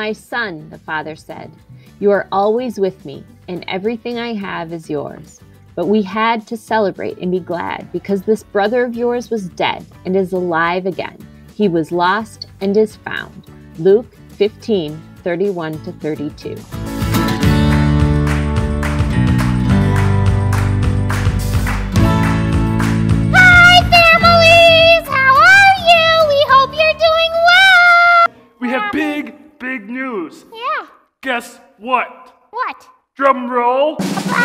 my son," the father said. "You are always with me, and everything I have is yours." But we had to celebrate and be glad because this brother of yours was dead and is alive again. He was lost and is found. Luke 15:31-32. Hi, families! How are you? We hope you're doing well! We have big news. Yeah. Guess what? What? Drum roll.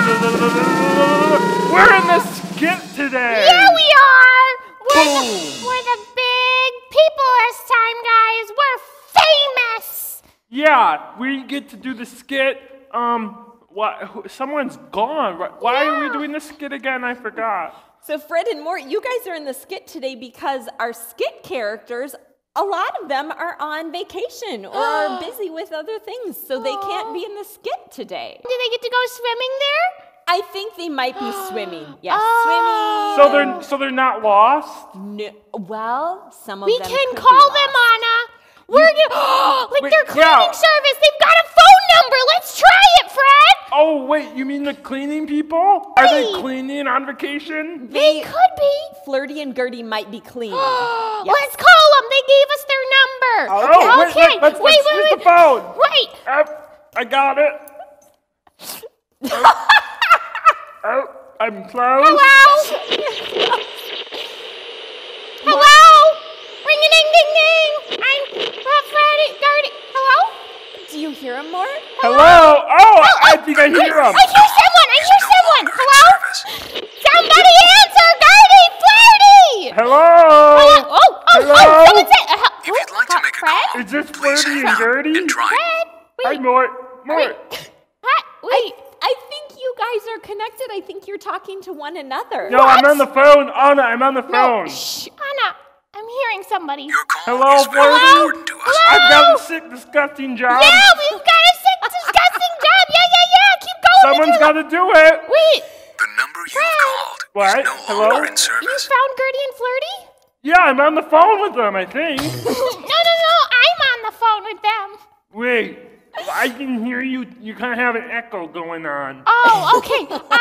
We're in the skit today. Yeah, we are! Boom. We're the big people this time, guys. We're famous! Yeah, we get to do the skit. Someone's gone. Why are we doing the skit again? I forgot. So Fred and Mort, you guys are in the skit today because our skit characters, a lot of them are on vacation or are busy with other things, so they can't be in the skit today. Do they get to go swimming there? I think they might be swimming. Yes, Oh. So they're not lost? swimming. No, well, some of We them can could call be them, lost. Anna. We're gonna, like Wait, their cleaning yeah. service. They've got a phone number. Let's try it, Fred. Oh, wait, you mean the cleaning people? Are they Wait. cleaning on vacation? They could be. Flirty and Gertie might be clean. Let's call them. They gave us their number. Oh, Okay. let's use the phone. Wait. I got it. I'm close. Hello? Hello? Ring-a-ding-ding-ding. I'm Freddie. Gertie. Hello? Do you hear him, Mort? Hello? Oh, I think I hear him. I hear someone. Hello? Somebody answer, Gertie. Flirty. Hello? Hello? Someone say, If you'd like to make a Fred? call, Is this please Flirty hang and up Gertie? and try. Fred? Hi, Wait. Mort. Wait. I think you guys are connected. I think you're talking to one another. No, I'm on the phone. Anna, I'm on the phone. No. Shh. Anna, I'm hearing somebody. Your call Hello, is very Flirty? important to us. I've got a sick, disgusting job. Yeah, we've got a sick, disgusting job. Yeah. Keep going. Someone's got to do it. Wait. The number you've called What? is no Hello? longer in You service. found Gertie and Flirty? Yeah, I'm on the phone with them, I think. No. I'm on the phone with them. Wait, I can hear you. You kind of have an echo going on. Oh, okay.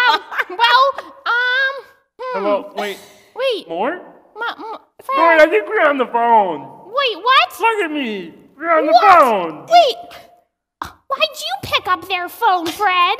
Hello, wait. Wait. More? Fred. Mort, I think we're on the phone. Wait, what? Look at me. We're on the What? phone. Wait. Why'd you pick up their phone, Fred?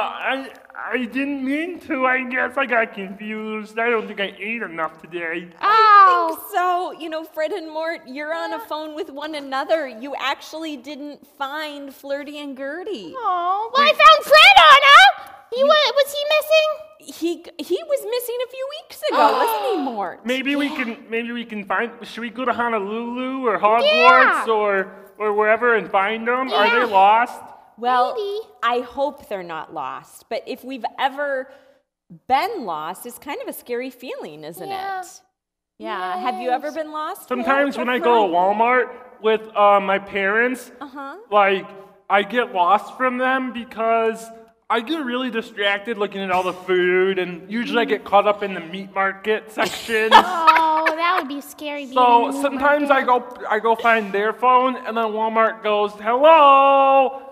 I didn't mean to. I guess I got confused. I don't think I ate enough today. Oh. So, Fred and Mort, you're on a phone with one another. You actually didn't find Flirty and Gertie. Oh. Well, I found Fred, Anna. Was he missing? He was missing a few weeks ago, wasn't he, Mort? Maybe we can find. Should we go to Honolulu or Hogwarts or wherever and find them? Are they lost? Well, Maybe. I hope they're not lost. But if we've ever been lost, it's kind of a scary feeling, isn't Yeah. it? Yeah. Have you ever been lost? Sometimes Mort, when or I go to Fred? Walmart with my parents, like I get lost from them because I get really distracted looking at all the food, and usually I get caught up in the meat market section. Oh, that would be scary. being in So the sometimes market. I go find their phone, and then Walmart goes, "Hello,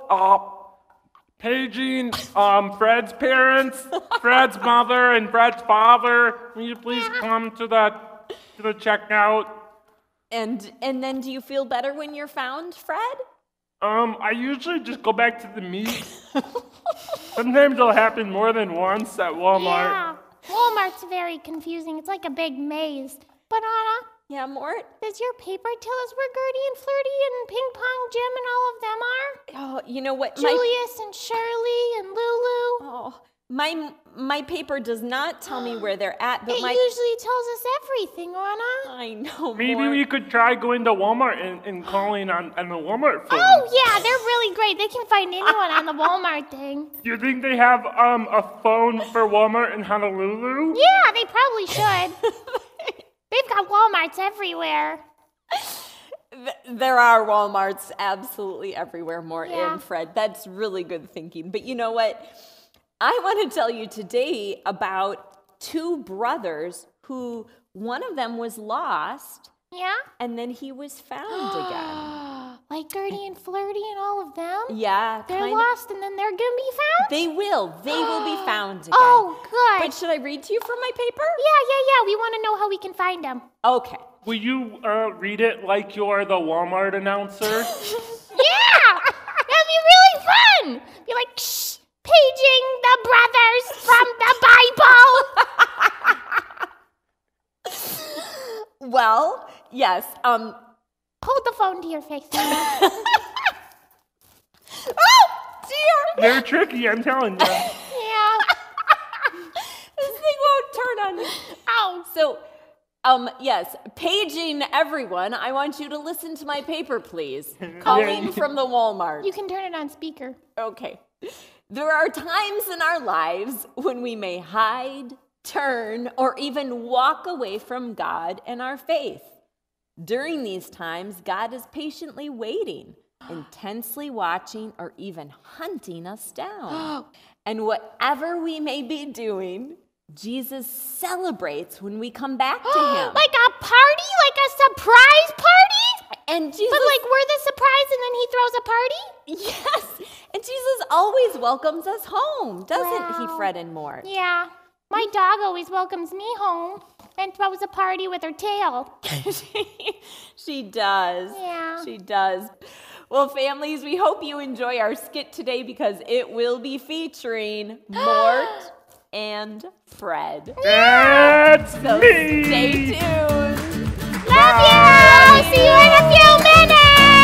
paging Fred's parents, Fred's mother, and Fred's father. Will you please come to the checkout?" And then do you feel better when you're found, Fred? I usually just go back to the meat. Sometimes it'll happen more than once at Walmart. Yeah. Walmart's very confusing. It's like a big maze. But Anna, Yeah, Mort? does your paper tell us where Gertie and Flirty and Ping Pong Jim and all of them are? Oh, you know what? Julius and Shirley and Lulu? Oh, my paper does not tell me where they're at, but It usually tells us everything, Anna. I know, Maybe Mort. we could try going to Walmart and calling on the Walmart phone. Oh, yeah, they're really great. They can find anyone on the Walmart thing. Do you think they have a phone for Walmart in Honolulu? Yeah, they probably should. They've got Walmarts everywhere. There are Walmarts absolutely everywhere, Mort Yeah. and Fred. That's really good thinking. But you know what? I want to tell you today about two brothers who one of them was lost Yeah? and then he was found again. Like Gertie and Flirty and all of them? Yeah, They're kind of. lost and then they're gonna be found? They will be found again. Oh, good. But should I read to you from my paper? Yeah. We want to know how we can find them. Okay. Will you read it like you're the Walmart announcer? Yeah! That'd be really fun! Be like, shh, paging the brothers from the Bible! Well, yes. Hold the phone to your face. Oh, dear! They're tricky, I'm telling you. Yeah. This thing won't turn on me. Oh. So, yes, paging everyone, I want you to listen to my paper, please. Calling from the Walmart. You can turn it on speaker. Okay. There are times in our lives when we may hide, turn, or even walk away from God and our faith. During these times, God is patiently waiting, intensely watching, or even hunting us down. And whatever we may be doing, Jesus celebrates when we come back to him. Like a party? Like a surprise party? And Jesus, But like we're the surprise and then he throws a party? yes, and Jesus always welcomes us home, doesn't he, Wow. Fred and Mort? Yeah. My dog always welcomes me home and throws a party with her tail. She does. Yeah. She does. Well, families, we hope you enjoy our skit today because it will be featuring Mort and Fred. That's So me! stay tuned. Love you! See you in a few minutes!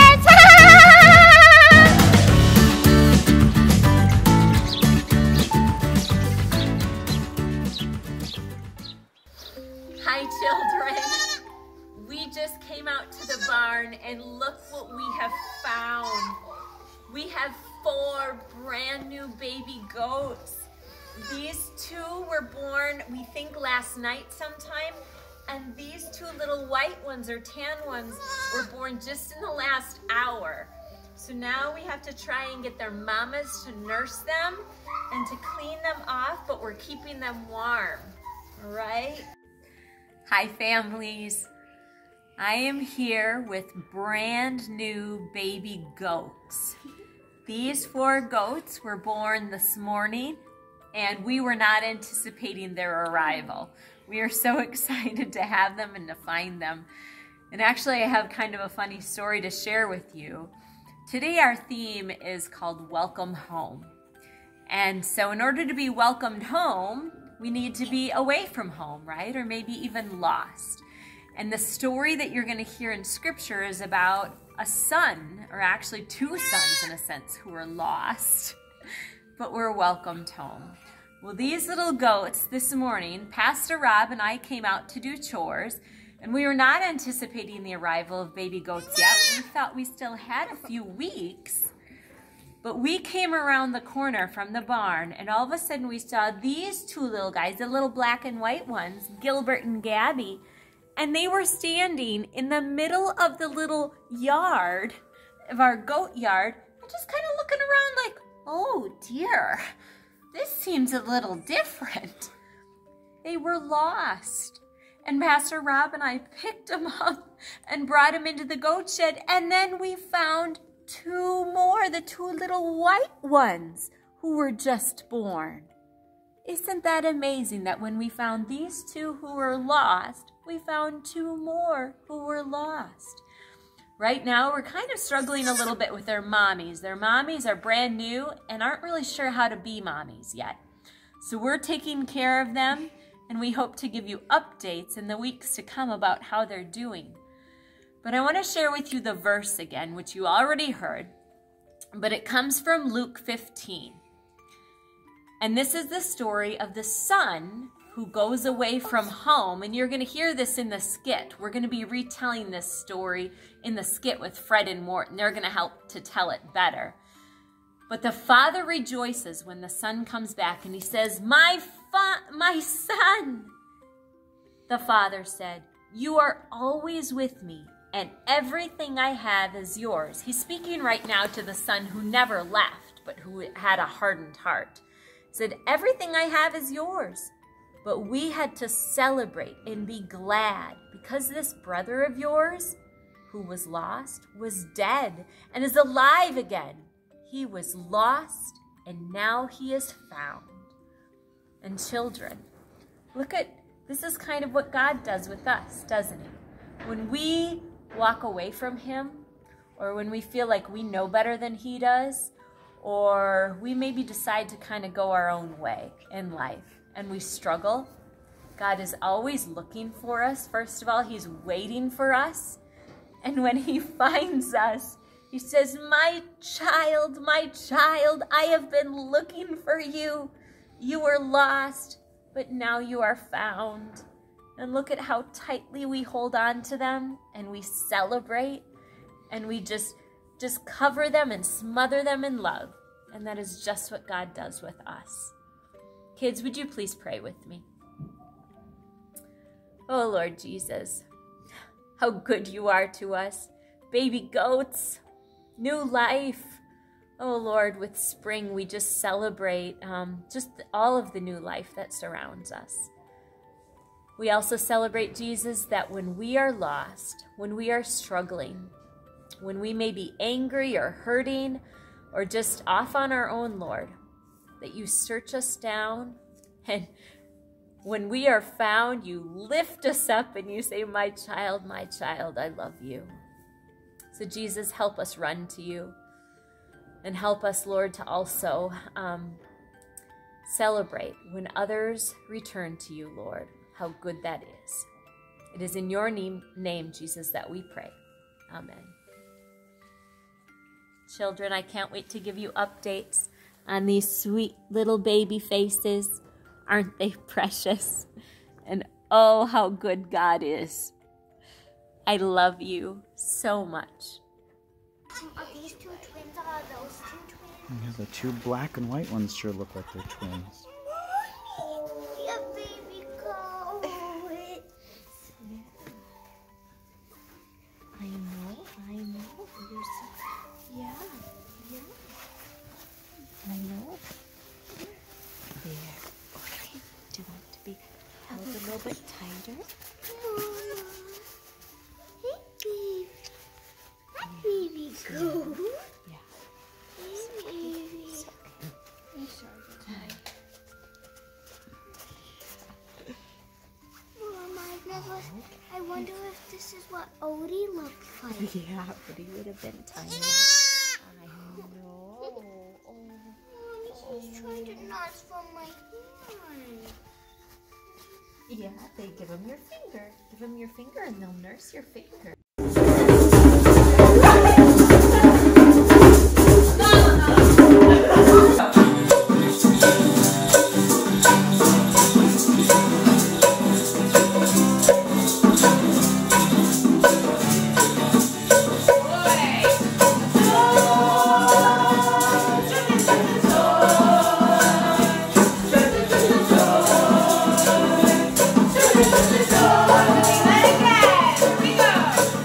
Hi, children. We just came out to the barn and look what we have found. We have 4 brand new baby goats. These 2 were born, we think, last night sometime, and these 2 little white ones or tan ones were born just in the last hour. So now we have to try and get their mamas to nurse them and to clean them off, but we're keeping them warm, all right? Hi, families. I am here with brand new baby goats. These 4 goats were born this morning, and we were not anticipating their arrival. We are so excited to have them and to find them. And actually, I have kind of a funny story to share with you. Today, our theme is called Welcome Home. And so in order to be welcomed home, we need to be away from home, right? Or maybe even lost. And the story that you're going to hear in Scripture is about a son, or actually 2 sons in a sense, who were lost, but were welcomed home. Well, these little goats this morning, Pastor Rob and I came out to do chores, and we were not anticipating the arrival of baby goats yet. We thought we still had a few weeks. But we came around the corner from the barn, and all of a sudden we saw these 2 little guys, the little black and white ones, Gilbert and Gabby, and they were standing in the middle of the little yard, of our goat yard, and just kind of looking around like, oh dear, this seems a little different. They were lost. And Pastor Rob and I picked them up and brought them into the goat shed, and then we found 2 more, the 2 little white ones who were just born. Isn't that amazing that when we found these 2 who were lost, we found 2 more who were lost? Right now, we're kind of struggling a little bit with their mommies. Their mommies are brand new and aren't really sure how to be mommies yet. So we're taking care of them, and we hope to give you updates in the weeks to come about how they're doing. But I want to share with you the verse again, which you already heard, but it comes from Luke 15. And this is the story of the son who goes away from home, and you're going to hear this in the skit. We're going to be retelling this story in the skit with Fred and Mort, and they're going to help to tell it better. But the father rejoices when the son comes back, and he says, my son. The father said, you are always with me, and everything I have is yours. He's speaking right now to the son who never left, but who had a hardened heart. He said, everything I have is yours. But we had to celebrate and be glad because this brother of yours, who was lost was dead and is alive again. He was lost and now he is found. And children, look at, this is kind of what God does with us, doesn't he? When we walk away from him, or when we feel like we know better than he does, or we maybe decide to kind of go our own way in life and we struggle, God is always looking for us. First of all, he's waiting for us. And when he finds us, he says, my child, I have been looking for you. You were lost, but now you are found. And look at how tightly we hold on to them and we celebrate and we just cover them and smother them in love. And that is just what God does with us. Kids, would you please pray with me? Oh, Lord Jesus, how good you are to us. Baby goats, new life. Oh, Lord, with spring, we just celebrate just all of the new life that surrounds us. We also celebrate, Jesus, that when we are lost, when we are struggling, when we may be angry or hurting or just off on our own, Lord, that you search us down, and when we are found, you lift us up and you say, my child, I love you. So Jesus, help us run to you, and help us, Lord, to also celebrate when others return to you, Lord, how good that is. It is in your name, Jesus, that we pray. Amen. Children, I can't wait to give you updates on these sweet little baby faces. Aren't they precious? And oh, how good God is. I love you so much. Are these two twins? Are those two twins? Yeah, the two black and white ones sure look like they're twins. Yeah, baby goat. I know. You're so, yeah. I know. There. Okay. Do you want to be held a little bit tighter? Hey, baby. Hi, baby goat. Yeah. Hey, baby. I'm sorry. Mom, I wonder if this is what Odie looked like. Yeah, but he would have been tiny. I know. Mommy, he's trying to nurse from my hand. Yeah, they give him your finger. Give him your finger and they'll nurse your finger. Let it go. Here we go.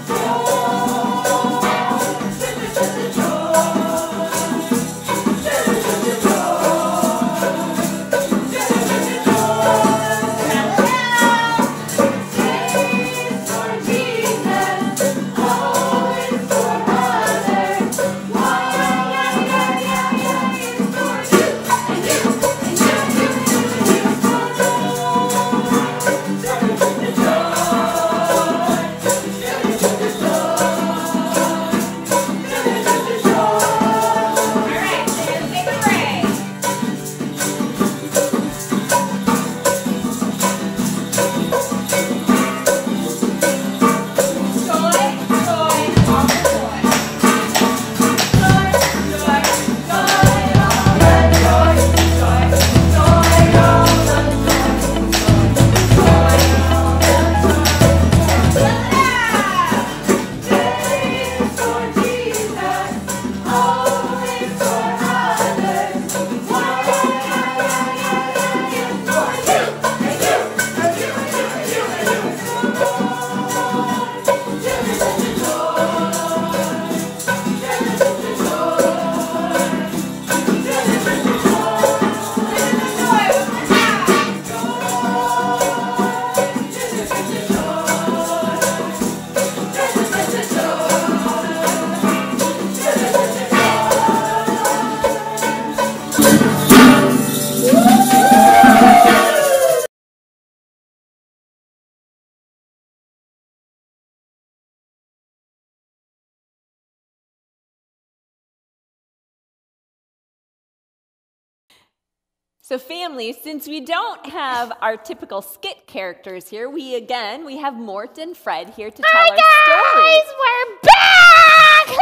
So family, since we don't have our typical skit characters here, we have Mort and Fred here to tell our story. We're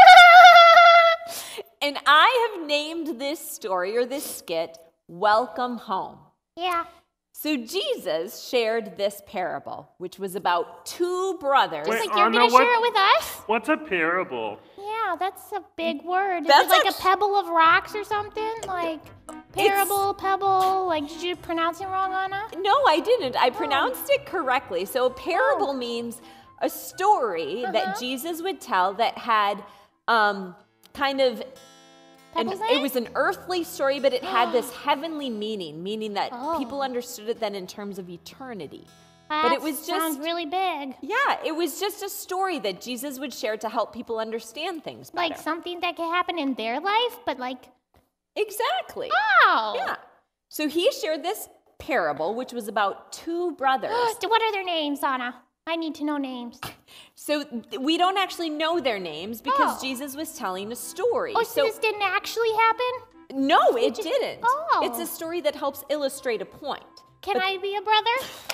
back! And I have named this story, or this skit, Welcome Home. Yeah. So Jesus shared this parable, which was about two brothers. Wait, Like, you're going to Anna, share it with us? What's a parable? Yeah, that's a big word. Is That's it like a pebble of rocks or something? Like, parable, pebble? Like, did you pronounce it wrong, Anna? No, I didn't. I pronounced it correctly. So a parable means a story that Jesus would tell that had kind of, Pebbles in it was an earthly story, but it had this heavenly meaning that Oh. people understood it then in terms of eternity. That it was sounds just- really big. Yeah, it was just a story that Jesus would share to help people understand things better. Like something that could happen in their life, but like, Exactly. oh. Yeah. So he shared this parable, which was about two brothers. What are their names, Anna? I need to know names. So we don't actually know their names because Oh. Jesus was telling a story. Oh, so this didn't actually happen? No, it didn't. Oh. It's a story that helps illustrate a point. Can I be a brother?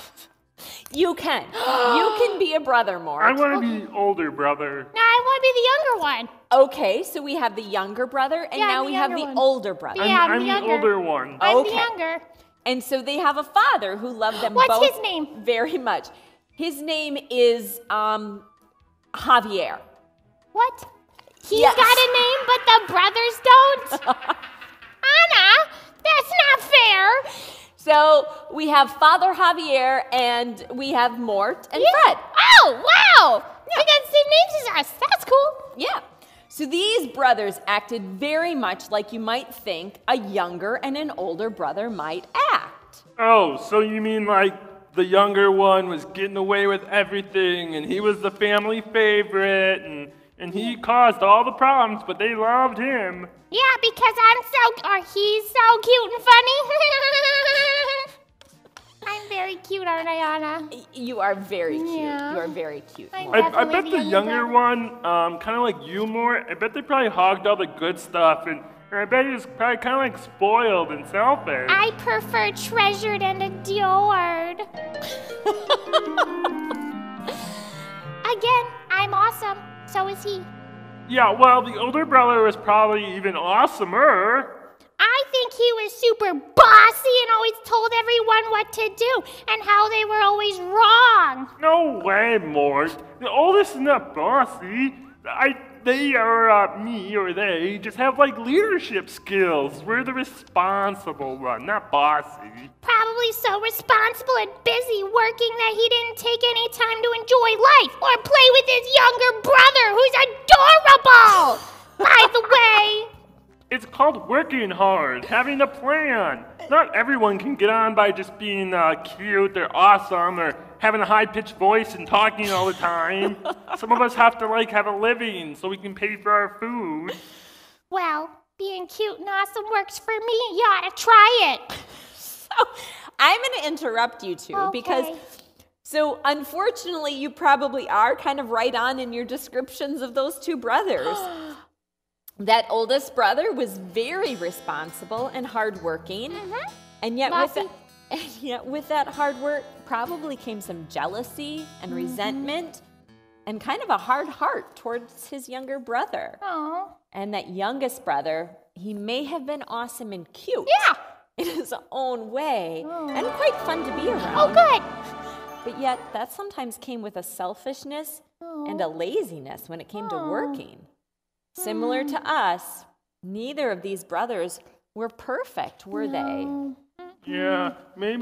You can. You can be a brother, Mort. I want to be older brother. No, I want to be the younger one. Okay, so we have the younger brother, and Yeah, now I'm we the have younger the one. older brother. Yeah, I'm I'm the the younger. older one. I'm Okay. the younger. And so they have a father who loved them What's both his name? very much. His name is Javier. What? He's Yes. got a name, but the brothers don't? Anna, that's not fair. So we have Father Javier, and we have Mort and Fred. Oh, wow. They got the same names as us. That's cool. Yeah. So these brothers acted very much like you might think a younger and an older brother might act. Oh, so you mean like the younger one was getting away with everything, and he was the family favorite, and he caused all the problems, but they loved him. Yeah, because he's so cute and funny. I'm very cute, aren't I, Anna? You are very cute. Yeah. You are very cute. I'm Mort. I Definitely bet the the younger younger brother. one, kind of like you more, I bet they probably hogged all the good stuff, and I bet he was probably kind of like spoiled and selfish. I prefer treasured and adored. Again, I'm awesome. So is he. Yeah, well, the older brother was probably even awesomer. I think he was super bossy and always told everyone what to do and how they were always wrong. No way, Mort. The oldest is not bossy. They are, me or they, just have like leadership skills. We're the responsible one, not bossy. Probably so responsible and busy working that he didn't take any time to enjoy life or play with his younger brother, who's adorable. By the way. It's called working hard, having a plan. Not everyone can get on by just being cute or awesome or having a high-pitched voice and talking all the time. Some of us have to like have a living so we can pay for our food. Well, being cute and awesome works for me. You ought to try it. So I'm going to interrupt you two because, Okay. so unfortunately, you probably are kind of right on in your descriptions of those two brothers. That oldest brother was very responsible and hardworking, and yet with that hard work probably came some jealousy and resentment and kind of a hard heart towards his younger brother. Oh. And that youngest brother, he may have been awesome and cute in his own way and quite fun to be around. Oh, good. But yet that sometimes came with a selfishness and a laziness when it came to working. Similar to us, neither of these brothers were perfect, were they? Yeah,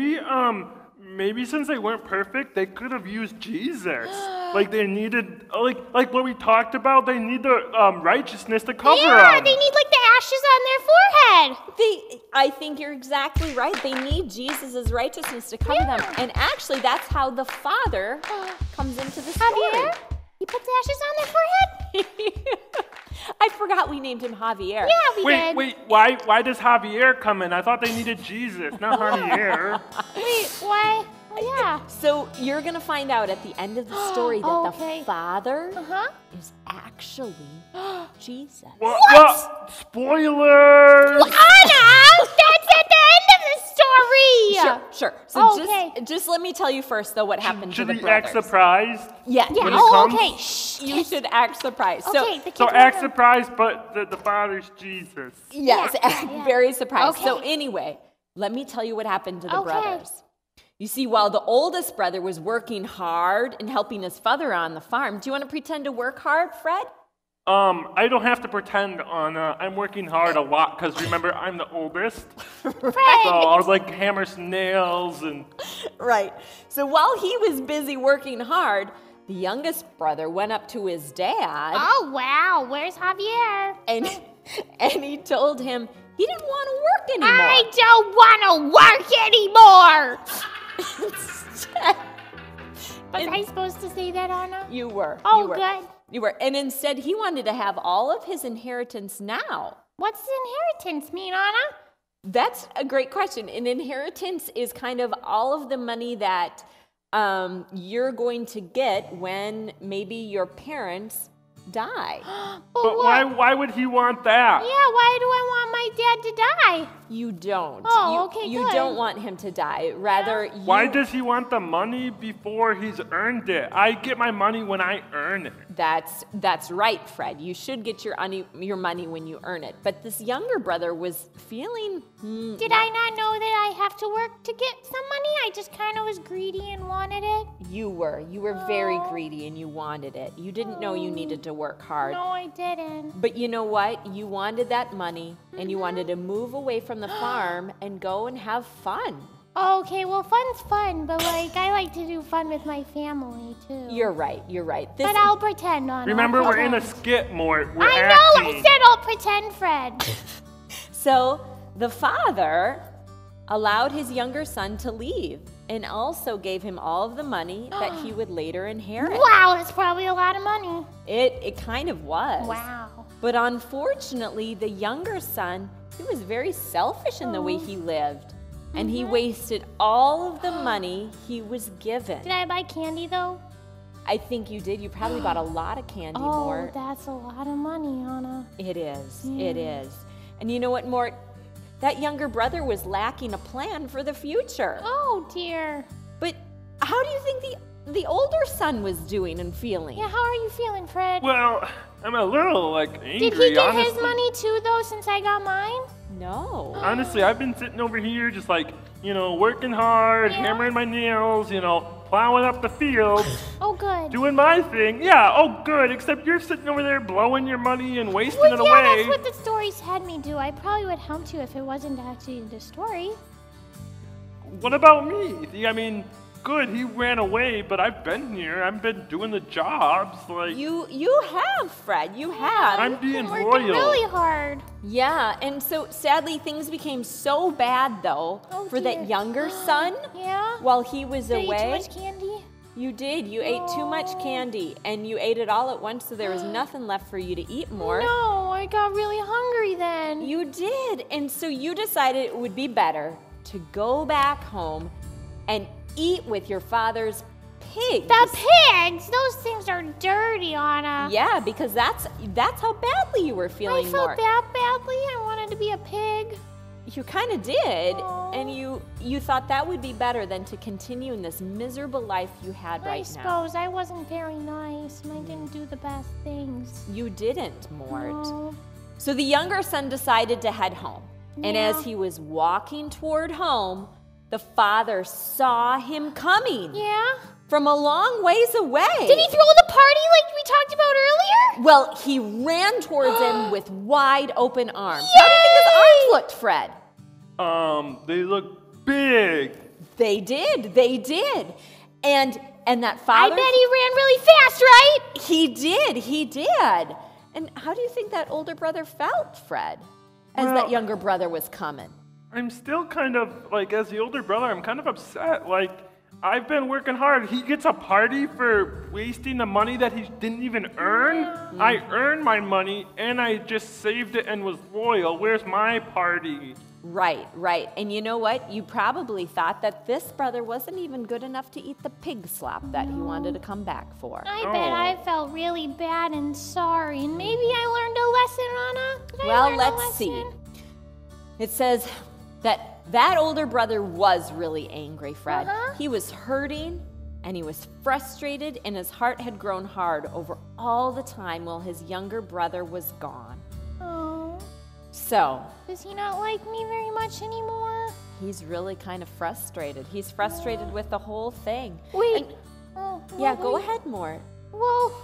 maybe since they weren't perfect, they could have used Jesus. Like they needed, like what we talked about, they need the righteousness to cover Yeah, them. they need like the ashes on their forehead. I think you're exactly right. They need Jesus' righteousness to cover them. And actually, that's how the Father comes into the story. Javier? He puts ashes on their forehead? I forgot we named him Javier. Yeah, we did. Wait, why does Javier come in? I thought they needed Jesus, not Javier. Wait, why? Oh, yeah. So you're going to find out at the end of the story that Okay. the Father Uh-huh. is actually Jesus. What? Spoilers! Anna! That's at the end of the story! story. Sure. So Okay. just let me tell you first, though, what happened to Should the he brothers. act surprised? Yeah. Yeah. When it Oh, comes- okay. Shh. You should act surprised. Okay. The So kids act wanna- surprised, but the father's Jesus. Yes, act very surprised. Okay. So anyway, let me tell you what happened to the Okay. brothers. You see, while the oldest brother was working hard and helping his father on the farm, do you want to pretend to work hard, Fred? I don't have to pretend on. I'm working hard a lot because remember I'm the oldest. So I was like hammer some nails and. Right. So while he was busy working hard, the youngest brother went up to his dad Oh, wow. Where's Javier? and he told him he didn't want to work anymore. I don't want to work anymore. Was I supposed to say that, Anna? You were. Oh, you were. good. You were. And instead, he wanted to have all of his inheritance now. What's inheritance mean, Anna? That's a great question. An inheritance is kind of all of the money that you're going to get when maybe your parents die. But why would he want that? Yeah, why do I want my dad to die? You don't. Oh, okay, You good. don't want him to die. Rather, you... Why does he want the money before he's earned it? I get my money when I earn it. That's right, Fred. You should get your money when you earn it. But this younger brother was feeling... Did I not know that I have to work to get some money? I just kind of was greedy and wanted it. You were very greedy and you wanted it. You didn't know you needed to work hard. No, I didn't. But you know what? You wanted that money and you wanted to move away from the farm and go and have fun. Okay, well, fun's fun, but like I like to do fun with my family too. You're right. This, But I'll pretend on. Remember, we're in a skit, Mort. We're I acting. know. I said I'll pretend, Fred. So the father allowed his younger son to leave and also gave him all of the money that he would later inherit. Wow, that's probably a lot of money. It kind of was. Wow. But unfortunately, the younger son, he was very selfish in the way he lived. And he wasted all of the money he was given. Did I buy candy though? I think you did. You probably bought a lot of candy, Oh, Mort. that's a lot of money, Anna. It is. It is. And you know what, Mort? That younger brother was lacking a plan for the future. Oh dear. But how do you think the older son was doing and feeling? Yeah, how are you feeling, Fred? Well, I'm a little angry. Did he get honestly. his money too though since I got mine? No. Honestly, I've been sitting over here just working hard, Yeah. hammering my nails, plowing up the field, Oh good. doing my thing. Yeah, oh good, except you're sitting over there blowing your money and wasting Well, it yeah, away. that's what the stories had me do. I probably would help you if it wasn't actually the story. What about me? See, I mean, good, he ran away, but I've been here. I've been doing the jobs. You have, Fred. You have. I'm being Working loyal. really hard. Yeah, and so sadly things became so bad though Oh, for dear. that younger son Yeah. while he was Did I eat away. too much candy? You did. You ate too much candy and you ate it all at once so there was nothing left for you to eat more. No, I got really hungry then. You did. And so you decided it would be better to go back home and eat with your father's pigs. The pigs! Those things are dirty, Anna. Yeah, because that's how badly you were I feeling, felt Mort. that badly. I wanted to be a pig. You kind of did, Aw. and you thought that would be better than to continue in this miserable life you had I right now. suppose I wasn't very nice and I didn't do the best things. You didn't, Mort. No. So the younger son decided to head home. And Yeah. as he was walking toward home, the father saw him coming Yeah? from a long ways away. Did he throw the party like we talked about earlier? Well, he ran towards him with wide open arms. How do you think his arms looked, Fred? They look big. They did. And that I father... bet he ran really fast, right? He did. And how do you think that older brother felt, Fred, as Well- that younger brother was coming? I'm still kind of, as the older brother, I'm kind of upset. I've been working hard. He gets a party for wasting the money that he didn't even earn. I earned my money, and I just saved it and was loyal. Where's my party? Right. And you know what? You probably thought that this brother wasn't even good enough to eat the pig slop that he wanted to come back for. I Oh. bet I felt really bad and sorry, and maybe I learned a lesson, Anna. Did I Well, learn a let's see. lesson? It says that that older brother was really angry, Fred. Uh-huh. He was hurting and he was frustrated, and his heart had grown hard over all the time while his younger brother was gone. Oh, So does he not like me very much anymore? he's really kind of frustrated. He's frustrated with the whole thing. Wait. And- Oh, yeah, well, go wait. ahead, Mort. Well,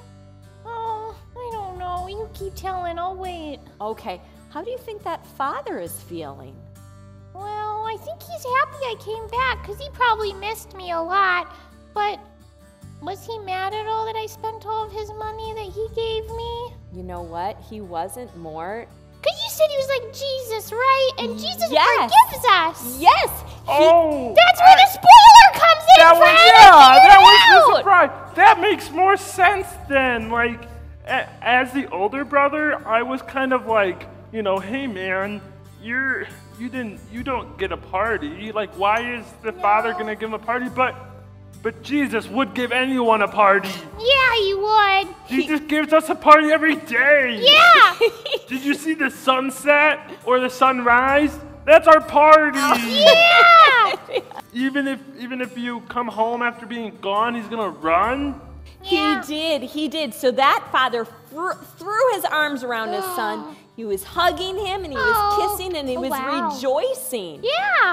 I don't know. You keep telling. I'll wait. Okay, how do you think that father is feeling? Well, I think he's happy I came back because he probably missed me a lot. But was he mad at all that I spent all of his money that he gave me? You know what? He wasn't, Mort. Because you said he was like Jesus, right? And Jesus Yes. forgives us. Yes! Oh, That's where the spoiler comes in, that was Fred. that was I the figured it out. surprise. That makes more sense then. Like, as the older brother, I was kind of like, hey man, you don't get a party. Like, why is the father gonna give him a party? But Jesus would give anyone a party. Yeah, he would. Jesus gives us a party every day. Yeah. Did you see the sunset or the sunrise? That's our party. Yeah. Even if you come home after being gone, he's gonna run. Yeah. He did. So that father threw his arms around his son. He was hugging him and he was kissing and he was wow. rejoicing. Yeah.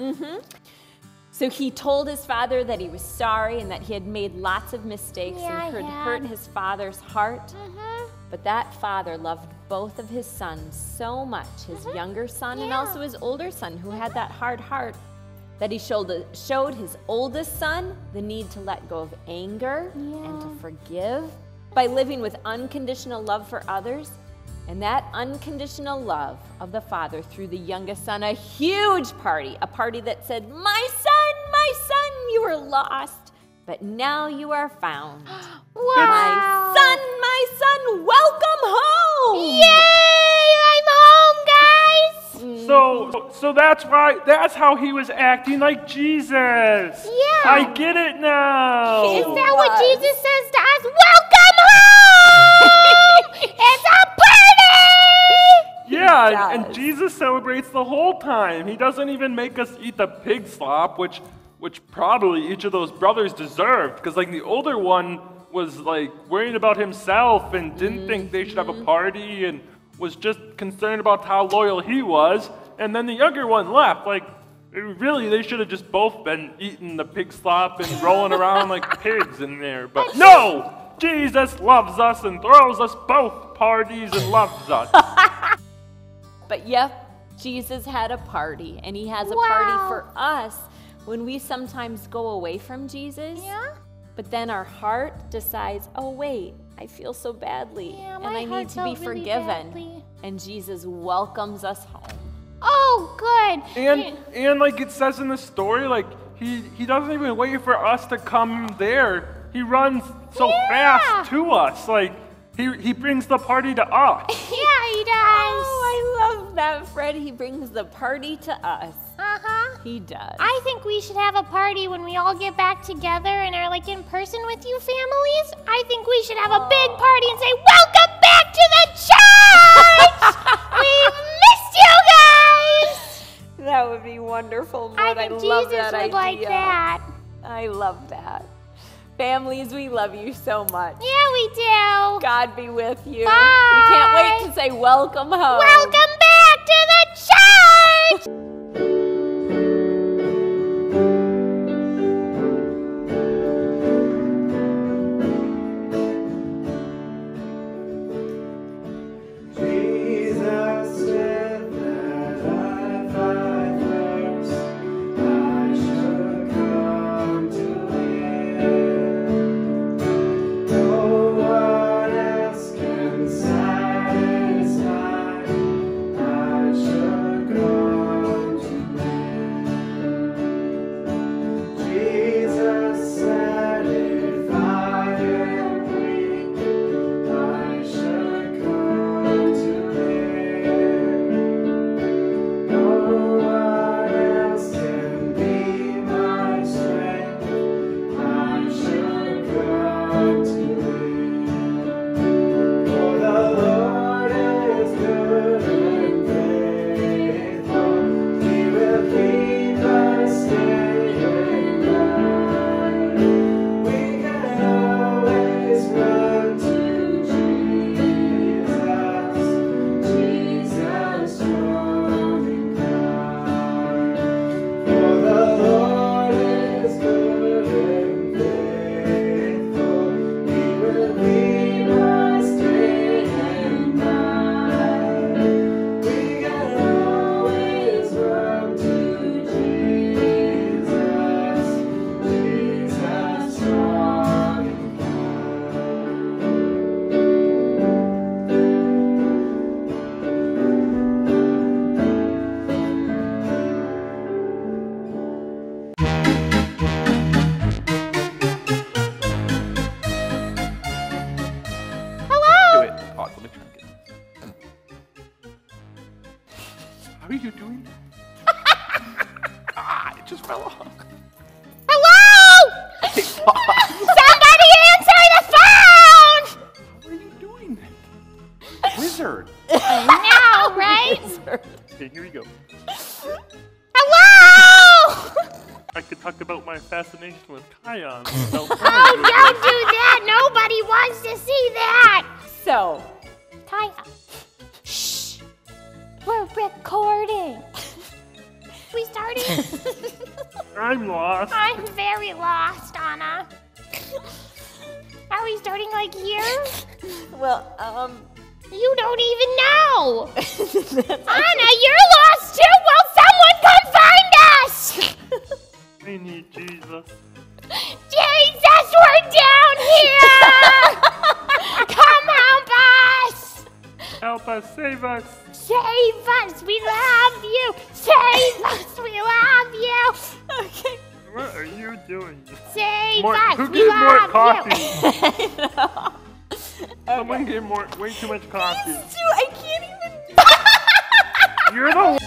So he told his father that he was sorry and that he had made lots of mistakes Yeah, and I had had. hurt his father's heart. But that father loved both of his sons so much, his younger son and Yeah. also his older son, who had that hard heart, that he showed his oldest son the need to let go of anger and to forgive by living with unconditional love for others. And that unconditional love of the father threw the youngest son a huge party, a party that said, my son, you were lost, but now you are found. Wow. My son, welcome home. Yay! I'm home, guys. So that's how he was acting like Jesus. Yeah. I get it now. Is that what Jesus says to us? Welcome home! It's a party! Yeah, and does. Jesus celebrates the whole time. He doesn't even make us eat the pig slop, which probably each of those brothers deserved, because like the older one was like worried about himself and didn't think they should have a party and was just concerned about how loyal he was. And then the younger one left. Like, really, they should have just both been eating the pig slop and rolling around like pigs in there. But no! Jesus loves us and throws us both parties and loves us. But yep, Jesus had a party, and he has a Wow. party for us when we sometimes go away from Jesus. Yeah? But then our heart decides, oh wait, I feel so badly, Yeah, and my I heart need to be felt really forgiven. badly. And Jesus welcomes us home. Oh, good. And like it says in the story, like he doesn't even wait for us to come there. He runs so fast to us. Like he brings the party to us. Yeah, he does. Oh, I love that, Fred. He brings the party to us. Uh-huh. He does. I think we should have a party when we all get back together and are like in person with you families. I think we should have a big party and say, welcome back to the church! We've missed you guys! That would be wonderful, Mort. I think love Jesus that would idea. like that. I love that. Families, we love you so much. Yeah, we do. God be with you. Bye. We can't wait to say welcome home. Welcome back to the church! Jesus said that if I thirst, I should come to Him. No one else can satisfy. I should come fascination with Kion. Oh, don't do that! Nobody wants to see that! So, Kaya. Shh. We're recording. We started. I'm lost. I'm very lost, Anna. Are we starting like here? well, You don't even know. Anna, you're lost too. Will someone come find us? I need Jesus. Jesus, we're down here. Come help us. Help us, save us. Save us. We love you. Save us. We love you. okay. What are you doing? Save More, us. who We gave more love coffee? you. Someone gave way too much coffee. I can't even. You're the